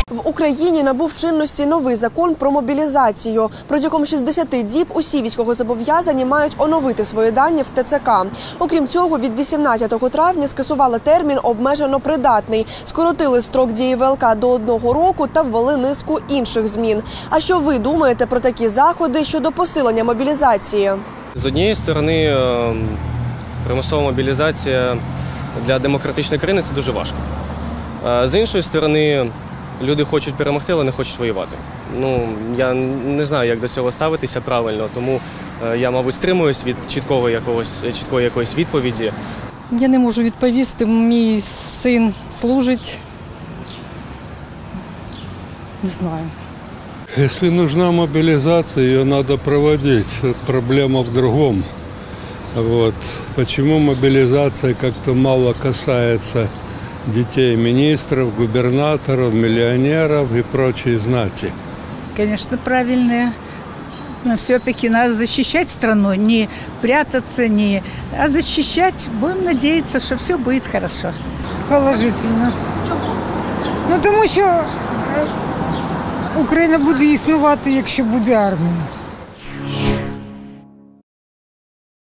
В Україні набув чинності новий закон про мобілізацію. Протягом 60 діб усі військовозобов'язані мають оновити свої дані в ТЦК. Окрім цього, від 18 травня скасували термін «обмежено придатний», скоротили строк дії ВЛК до 1 року та ввели низку інших змін. А що ви думаєте про такі заходи щодо посилення мобілізації? З однієї сторони, примусова мобілізація для демократичної країни – це дуже важко. З іншої сторони, люди хочуть перемогти, але не хочуть воювати. Я не знаю, як до цього ставитися правильно, тому я, мабуть, стримуюсь від чіткої якоїсь відповіді. Я не можу відповісти, мій син служить, не знаю. Если нужна мобилизация, ее надо проводить. Проблема в другом. Почему мобилизация как-то мало касается детей министров, губернаторов, миллионеров и прочей знати? Конечно, правильные. Но все-таки надо защищать страну, не прятаться, а защищать. Будем надеяться, что все будет хорошо. Положительно. Чому? Тому що Україна буде існувати, якщо буде армія.